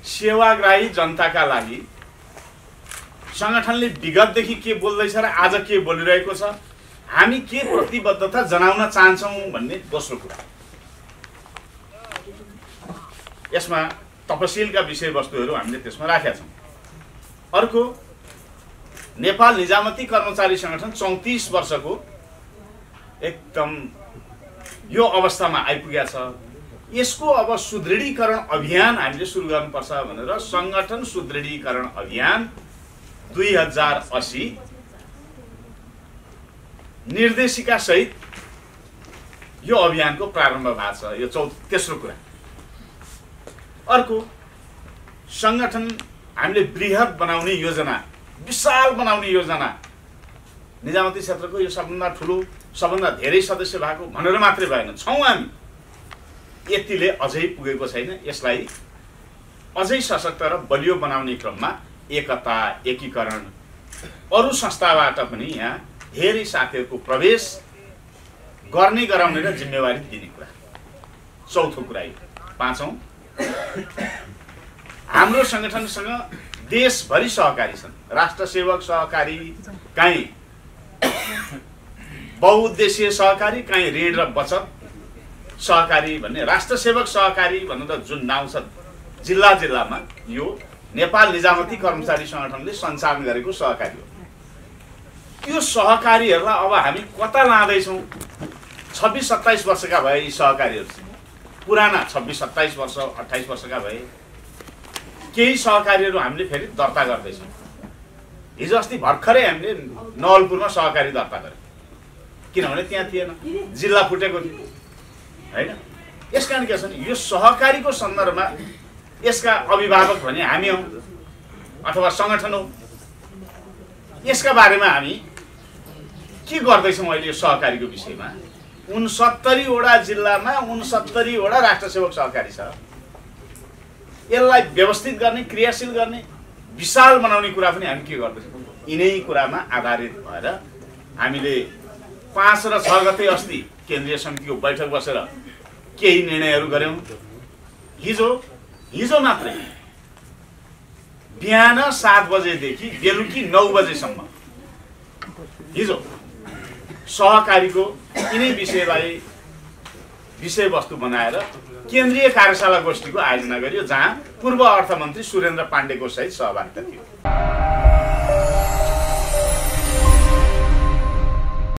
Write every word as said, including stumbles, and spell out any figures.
सेवाग्राही जनताका लागि संगठनले विगतदेखि के बोल्दैछ र आज के बोलिरहेको छ, हामी के प्रतिबद्धता जनाउन चाहन्छौँ भन्ने दोस्रो कुरा। यसमा तपसिलका विषयवस्तुहरू हामीले त्यसमा राखेका छौँ। अर्को, नेपाल निजामती कर्मचारी संगठन चौंतीस वर्षको एकदम यो अवस्थामा आइपुगेको छ। यसको अब सुदृढीकरण अभियान हामीले सुरु गर्नुपर्छ भनेर संगठन सुदृढीकरण अभियान दुई हजार अस्सी निर्देशिका सहित यो अभियानको प्रारम्भ भएको छ। यो चौ तेस्रो कुरा। अर्को, संगठन हामीले बृहत बनाउने योजना, विशाल बनाउने योजना, निजामती क्षेत्रको यो सबभन्दा ठुलो सबभन्दा धेरै सदस्य भएको भनेर मात्रै भएन, छौँ हामी, यतिले अझै पुगेको छैन। यसलाई अझै सशक्त र बलियो बनाउने क्रममा एकता, एकीकरण, अरू संस्थाबाट पनि यहाँ धेरै साथीहरूको प्रवेश गर्ने गराउने र जिम्मेवारी दिने कुरा। चौथो कुरा यो। पाँचौं, हाम्रो संगठनसँग देशभरि सहकारी छन्। राष्ट्र सेवक सहकारी, कहीँ बहुउद्देश्य सहकारी, कहीँ ऋण र बचत सहकारी भन्ने राष्ट्र सेवक सहकारी भनेर जुन नाउँ छ जिल्ला जिल्लामा, यो नेपाल निजामती कर्मचारी संगठनले सञ्चालन गरेको सहकारी हो। त्यो सहकारीहरूलाई अब हामी कता लाँदैछौँ? छब्बिस सत्ताइस वर्षका भए यी सहकारीहरू, पुराना छब्बिस सत्ताइस वर्ष अट्ठाइस वर्षका भए केही सहकारीहरू हामीले फेरि दर्ता गर्दैछौँ। हिजो अस्ति भर्खरै हामीले नवलपुरमा सहकारी दर्ता गर्यौँ, किनभने त्यहाँ थिएन, जिल्ला फुटेको थियो होइन। यस कारण के छ भने यो सहकारीको सन्दर्भमा यसका अभिभावक भने हामी हौँ अथवा सङ्गठन हो। यसका बारेमा हामी के गर्दैछौँ अहिले यो सहकारीको विषयमा? उनसत्तरीवटा जिल्लामा उनसत्तरीवटा राष्ट्रसेवक सहकारी छ। यसलाई व्यवस्थित गर्ने, क्रियाशील गर्ने, विशाल बनाउने कुरा पनि हामी के गर्दैछौँ? यिनै कुरामा आधारित भएर हामीले पाँच र छ गते अस्ति केन्द्रीय समितिको बैठक बसेर केही निर्णयहरू गऱ्यौँ। हिजो हिजो मात्रै बिहान सात बजेदेखि बेलुकी नौ बजेसम्म हिजो सहकारीको यिनै विषयलाई विषयवस्तु बनाएर केन्द्रीय कार्यशाला गोष्ठीको आयोजना गरियो, जहाँ पूर्व अर्थमन्त्री सुरेन्द्र पाण्डेको सहित सहभागिता थियो।